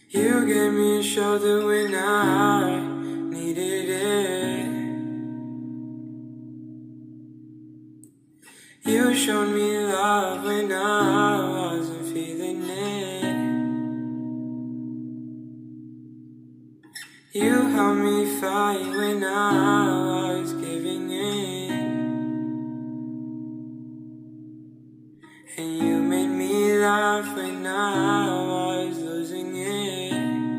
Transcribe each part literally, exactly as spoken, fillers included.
You gave me a shoulder when I needed it. You showed me love when I wasn't feeling it. You helped me fight when I was giving in. And you made me laugh when I was losing it.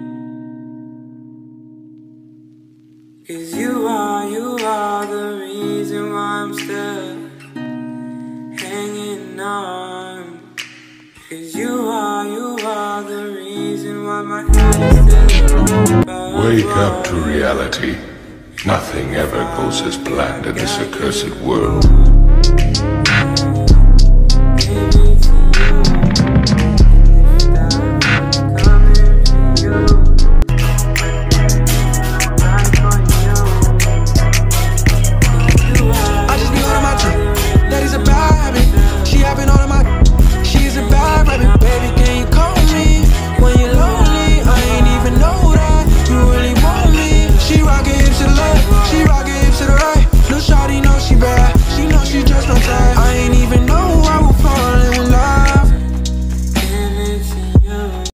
'Cause you are, you are the reason why I'm still hanging on. 'Cause you are, you are the reason why my head is still above. Wake up to reality. Nothing ever goes as planned in this accursed world.